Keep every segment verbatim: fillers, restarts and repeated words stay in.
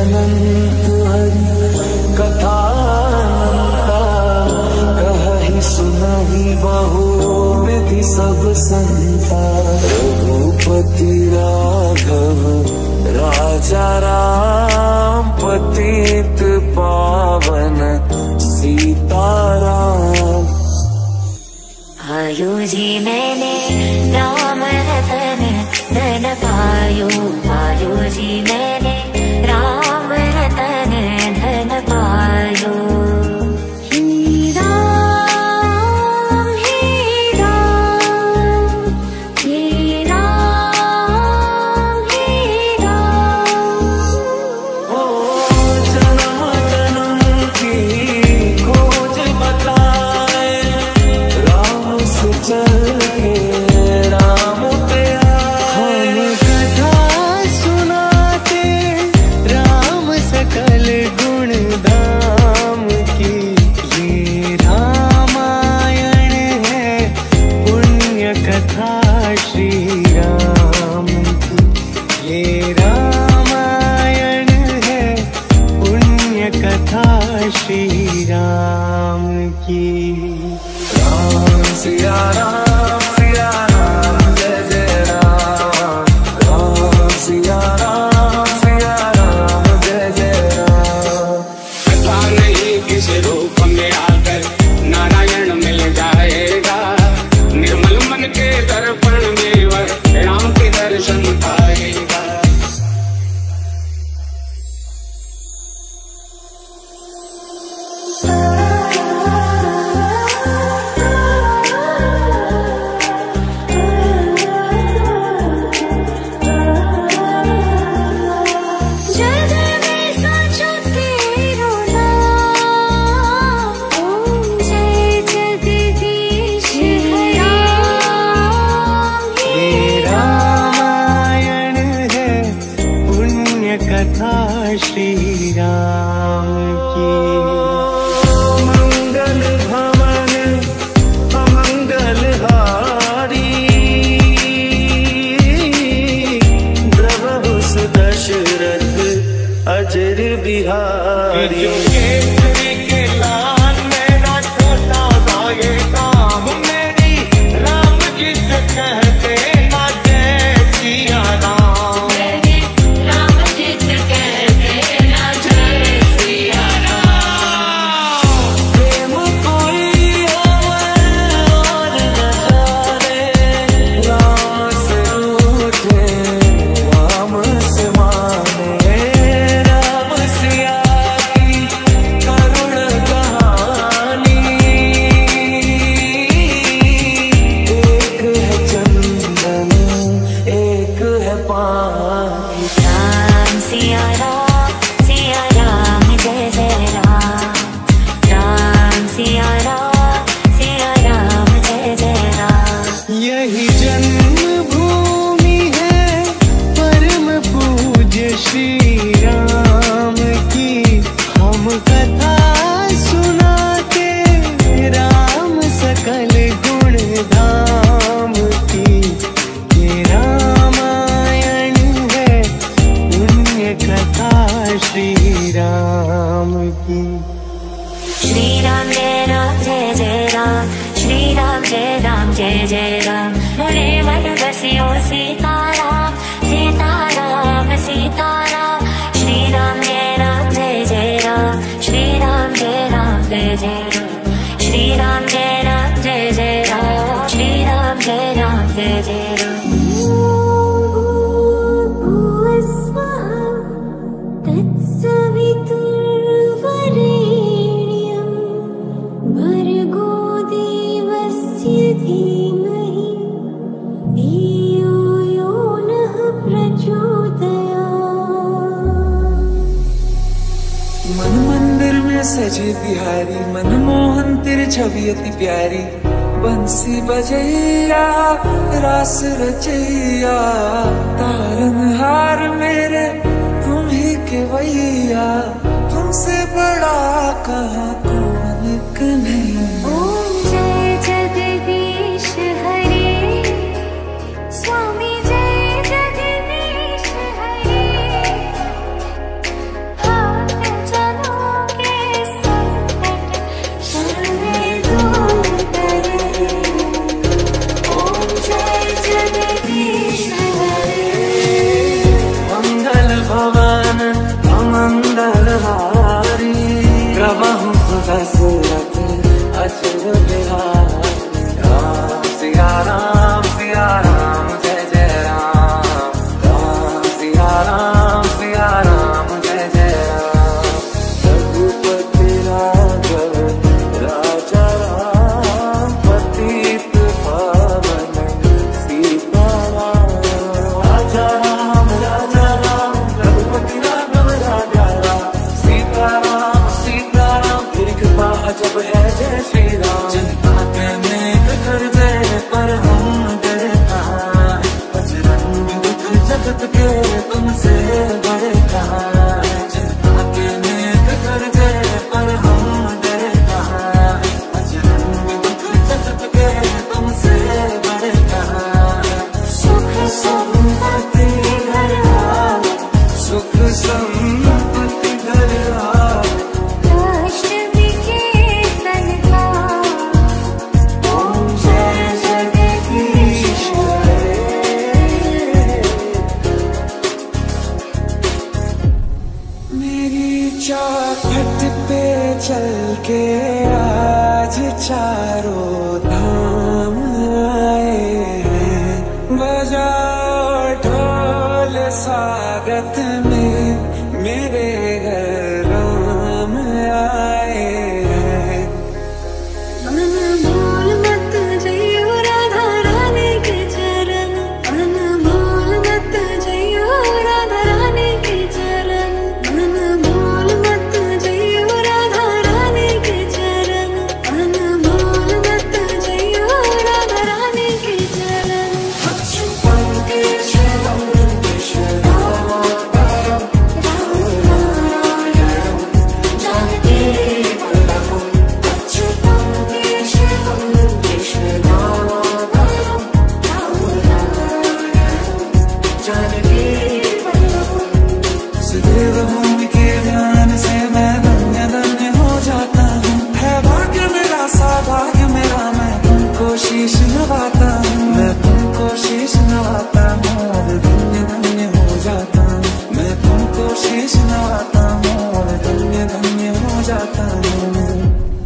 अनंत हरि कथा कहि सुनहि बहु विधि सब संता। रघुपति राघव राजा राम पतित पावन सीताराम। आयु जी मैंने राम रतन धन पायो। आयु जी मैंने राम रतन धन पायो। ही राम ही राम ही राम ही राम। ओ जन्म जन्म की खोज बताए राम से चल के राम पे आए। हम कथा सुनाते राम सकल गुण धाम की। ये रामायण है पुण्य कथा श्री राम की। ये रामायण है पुण्य कथा श्री राम की। राम सिया राम सिया राम जय जय राम। राम सिया राम सिया राम जय जय राम। कथा नहीं किस रूप में आकर नारायण मिल जाएगा। निर्मल मन के दर्पण में वह राम के दर्शन पाएगा। जग में साचो तेरो नाम। ओम जय जगदीश राम। ये रामायण है पुण्य कथा श्री राम की। मंगल भवन अमंगल हारी द्रवहु सुदशरथ अजर बिहारी। के लाल मेरा छोटा सा ये काम मेरी राम जी से कहते ना जय सिया राम। राम जी से कहते ना जय सिया राम। प्रेम कोई और न जाने राम से रूठे राम से माने। राम सिया की करुण कहानी। एक है चंदन एक है पानी। राम सिया राम सिया राम जय जय राम। राम सिया राम सिया राम जय जय राम। यही जन्मभूमि है परम पूज्य श्री राम की। हम कथा सुनाते राम सकल गुण धाम की। ये रामायण है पुण्य कथा श्री राम की। श्री राम जय राम जय जय राम। श्री राम जय राम जय जय राम। मुने मन बसियो सीताराम सीताराम सीताराम। श्री राम जय राम जय जय राम। श्री राम जय राम जय जय राम। श्री राम जय राम जय जय राम। श्री राम जय राम जय जय राम। भर्गो देवस्य धीमहि धियो यो नः प्रचोदयात्। मन मंदिर में सजे बिहारी मनमोहन तेरी छवि अति प्यारी। बंसी बजैया रास रचैया तारनहार मेरे तुम ही केवैया। तुमसे बड़ा कहाँ कौन कन्हैया। ओम जय जगदीश हरे स्वामी जय जगदीश हरे। चौखट पे चल के आज चारों धाम आए हैं, बजाओ ढोल स्वागत में मेरे घर राम आए हैं। मन भूल मत जइयो राधा रानी के चरण, मन भूल मत जइयो राधा रानी के चरण, मन भूल मत जइयो राधा रानी के चरण, मन भूल मत जइयो राधा रानी के चरण। अच्युतम केशवम केशवाय सदैव भूमि के ध्यान से मैं धन्य धन्य हो जाता हूँ। है भाग्य मेरा सौभाग्य मेरा, मैं तुमको शीश नवाता हूँ, मैं तुमको शीश नवाता हूँ और धन्य धन्य हो जाता हूँ, मैं तुमको शीश नवाता हूँ और धन्य धन्य हो जाता हूँ।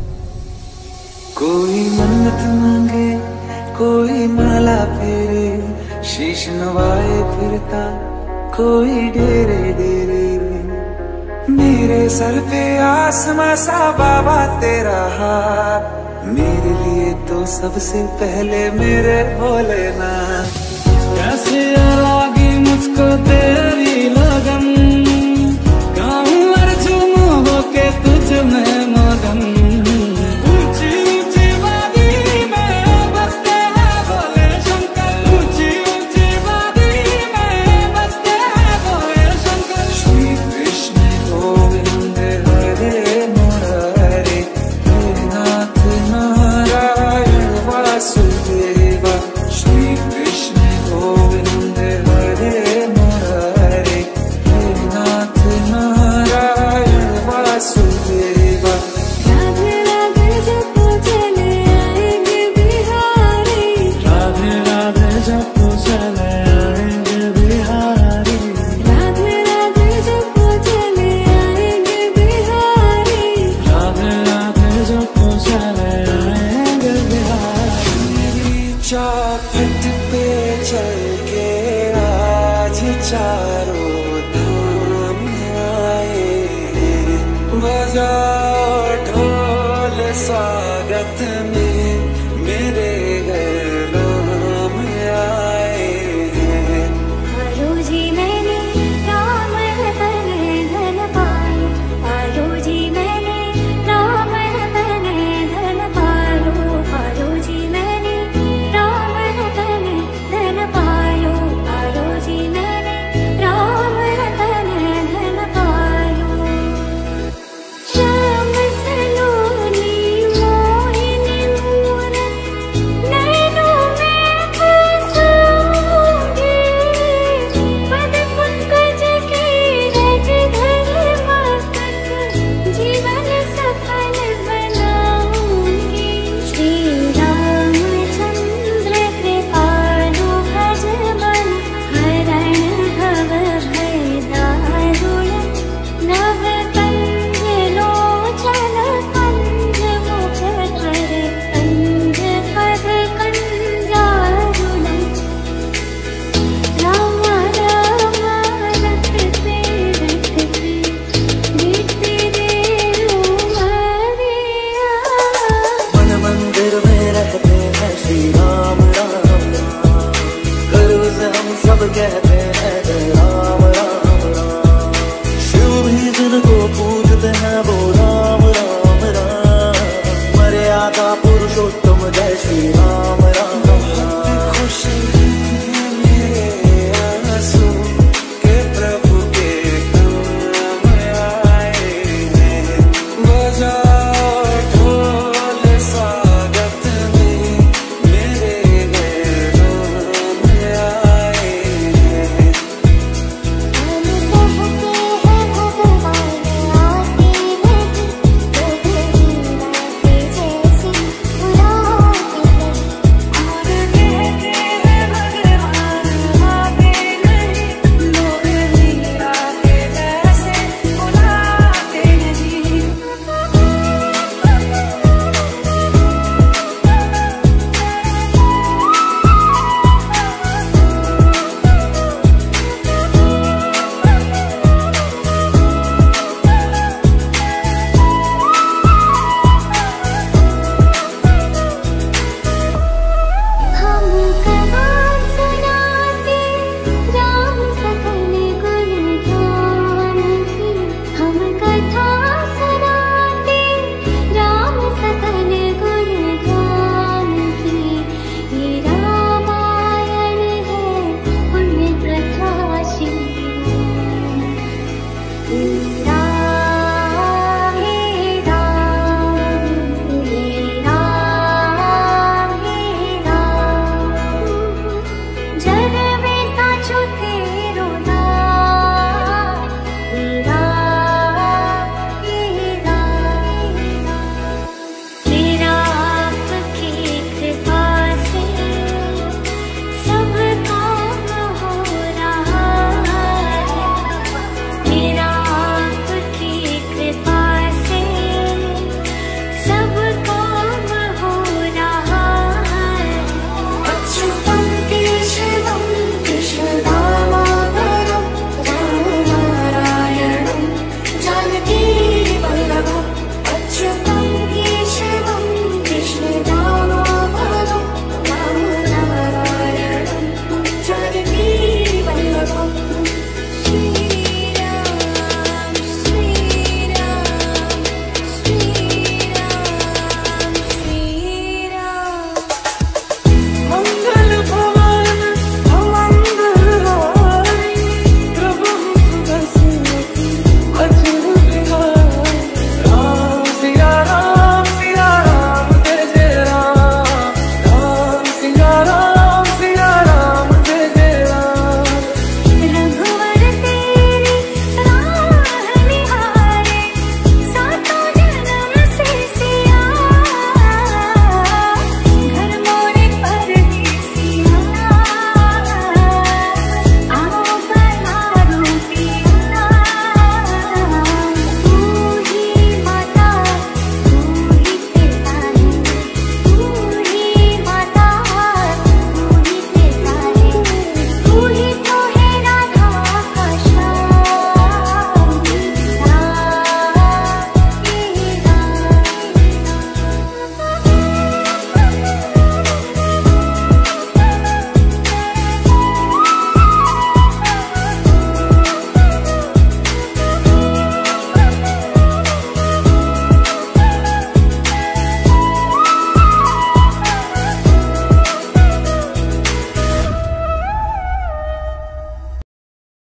कोई मन्नत मांगे कोई माला फेरे, शीश नवाए फिरता कोई डेरे डेरे। मेरे सर पे आसमां सा बाबा तेरा हाथ, मेरे लिए तो सबसे पहले मेरे भोलेनाथ। कैसे लागी मुझको तेरी लगन, गाऊं अर्जुन होके तुझ में मगन। ऊंची ऊंची वादी में बसते हैं भोले शंकर, ऊंची ऊंची वादी में बसते हैं भोले शंकर। श्री कृष्ण गोविंद हरे मुरारे, हे नाथ नारायण वासुदेवा। श्री कृष्ण गोविंद हरे मुरारे, हे नाथ नारायण वासुदेवा। राधे राधे जपो चले आएंगे बिहारी, राधे राधे जपो चले आएंगे बिहारी, राधे राधे जपो चले आएंगे बिहारी। राधे राधे जपो चले आएंगे बिहारी। मेरी चौखट पे चल के आज चारों धाम आए हैं, बजा